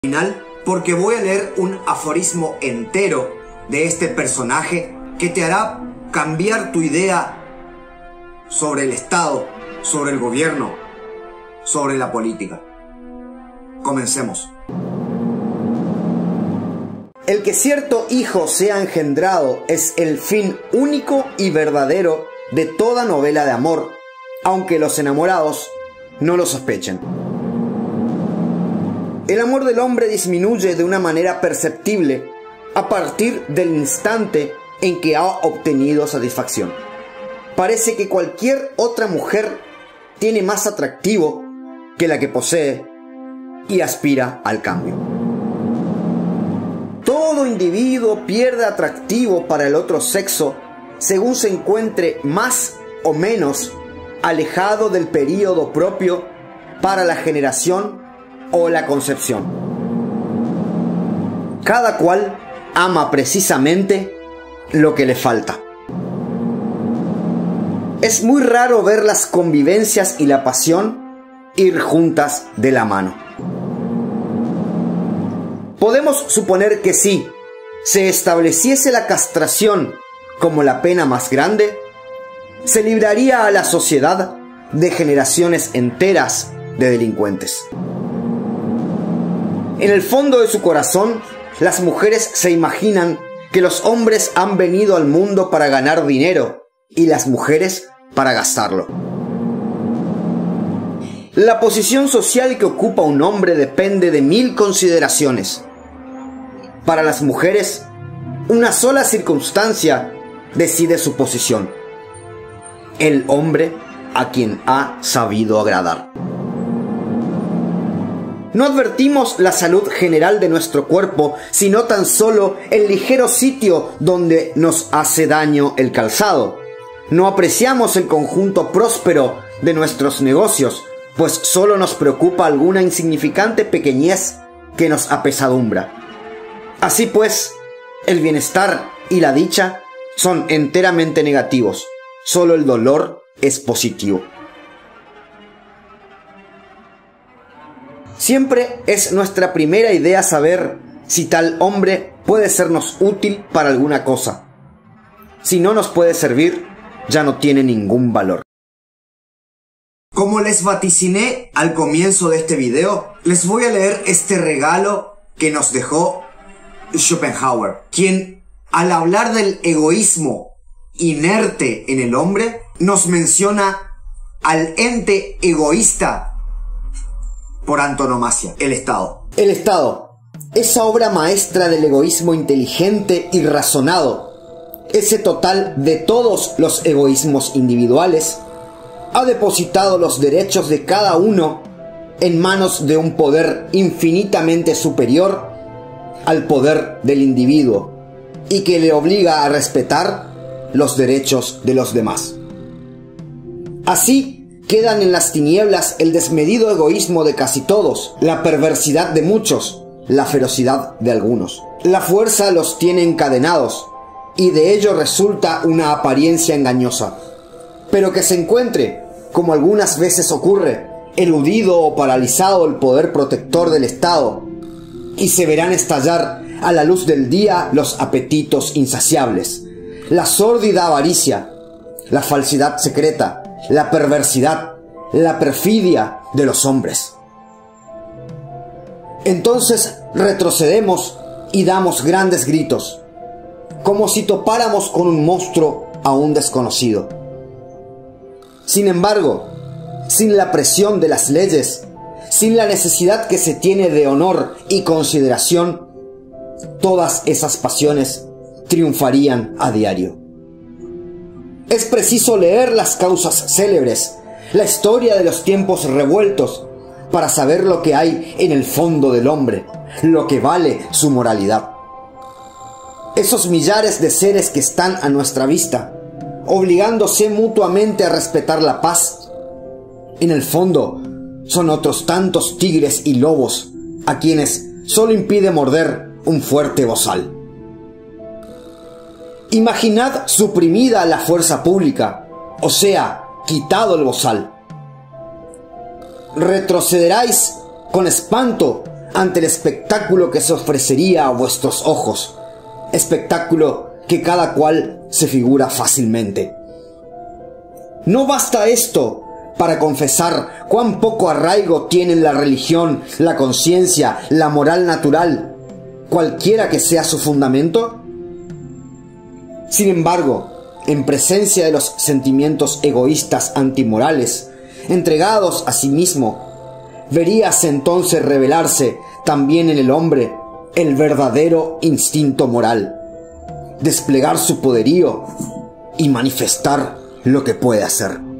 Final, porque voy a leer un aforismo entero de este personaje que te hará cambiar tu idea sobre el Estado, sobre el gobierno, sobre la política. Comencemos. El que cierto hijo sea engendrado es el fin único y verdadero de toda novela de amor, aunque los enamorados no lo sospechen. El amor del hombre disminuye de una manera perceptible a partir del instante en que ha obtenido satisfacción. Parece que cualquier otra mujer tiene más atractivo que la que posee y aspira al cambio. Todo individuo pierde atractivo para el otro sexo según se encuentre más o menos alejado del período propio para la generación o la concepción. Cada cual ama precisamente lo que le falta. Es muy raro ver las convivencias y la pasión ir juntas de la mano. Podemos suponer que si se estableciese la castración como la pena más grande, se libraría a la sociedad de generaciones enteras de delincuentes. En el fondo de su corazón, las mujeres se imaginan que los hombres han venido al mundo para ganar dinero y las mujeres para gastarlo. La posición social que ocupa un hombre depende de 1000 consideraciones. Para las mujeres, una sola circunstancia decide su posición: el hombre a quien ha sabido agradar. No advertimos la salud general de nuestro cuerpo, sino tan solo el ligero sitio donde nos hace daño el calzado. No apreciamos el conjunto próspero de nuestros negocios, pues solo nos preocupa alguna insignificante pequeñez que nos apesadumbra. Así pues, el bienestar y la dicha son enteramente negativos. Solo el dolor es positivo. Siempre es nuestra primera idea saber si tal hombre puede sernos útil para alguna cosa. Si no nos puede servir, ya no tiene ningún valor. Como les vaticiné al comienzo de este video, les voy a leer este regalo que nos dejó Schopenhauer, quien al hablar del egoísmo inerte en el hombre, nos menciona al ente egoísta por antonomasia, el Estado. El Estado, esa obra maestra del egoísmo inteligente y razonado, ese total de todos los egoísmos individuales, ha depositado los derechos de cada uno en manos de un poder infinitamente superior al poder del individuo y que le obliga a respetar los derechos de los demás. Así quedan en las tinieblas el desmedido egoísmo de casi todos, la perversidad de muchos, la ferocidad de algunos. La fuerza los tiene encadenados y de ello resulta una apariencia engañosa. Pero que se encuentre, como algunas veces ocurre, eludido o paralizado el poder protector del Estado, y se verán estallar a la luz del día los apetitos insaciables, la sórdida avaricia, la falsidad secreta, la perversidad, la perfidia de los hombres. Entonces retrocedemos y damos grandes gritos, como si topáramos con un monstruo aún desconocido. Sin embargo, sin la presión de las leyes, sin la necesidad que se tiene de honor y consideración, todas esas pasiones triunfarían a diario. Es preciso leer las causas célebres, la historia de los tiempos revueltos, para saber lo que hay en el fondo del hombre, lo que vale su moralidad. Esos millares de seres que están a nuestra vista, obligándose mutuamente a respetar la paz, en el fondo son otros tantos tigres y lobos a quienes solo impide morder un fuerte bozal. Imaginad suprimida la fuerza pública, o sea, quitado el bozal. Retrocederáis con espanto ante el espectáculo que se ofrecería a vuestros ojos, espectáculo que cada cual se figura fácilmente. No basta esto para confesar cuán poco arraigo tienen la religión, la conciencia, la moral natural, cualquiera que sea su fundamento. Sin embargo, en presencia de los sentimientos egoístas antimorales, entregados a sí mismo, veríase entonces revelarse también en el hombre el verdadero instinto moral, desplegar su poderío y manifestar lo que puede hacer.